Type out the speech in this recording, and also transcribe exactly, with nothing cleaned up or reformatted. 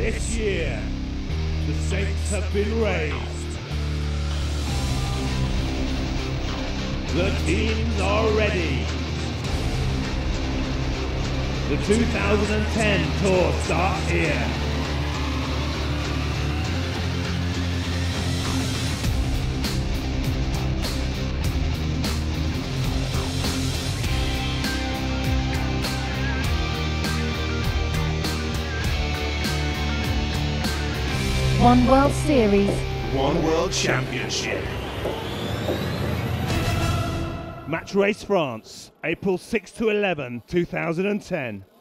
This year, the stakes have been raised. The teams are ready. The two thousand ten Tour starts here. One World Series. One World Championship. Match Race France, April sixth to eleventh, two thousand ten.